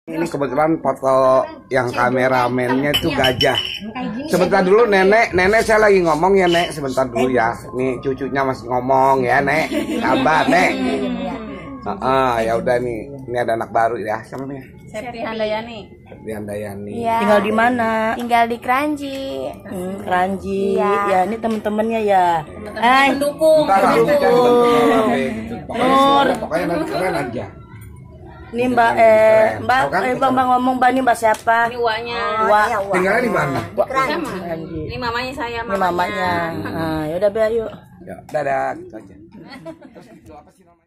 Ini kebetulan foto yang kameramennya tuh gajah. Sebentar dulu nenek saya lagi ngomong ya nek, sebentar dulu ya. Nih cucunya masih ngomong ya nek, kabar nek. Ya udah nih, ini ada anak baru ya, siapa nih? Septi Handayani. Septi Handayani. Ya. Tinggal di mana? Tinggal di Kranji. Kranji. Ya, ini temen-temennya ya. Pendukung. Nur. Pokoknya nanti keren aja. Ini Mbak Mbak ngomong Mbak, ini Mbak siapa? Ini uaknya. Tinggalnya di mana? Sama. Ini mamanya saya. Ini mamanya. Ya udah, yuk. Ya, dadah gitu aja. Terus itu apa sih namanya?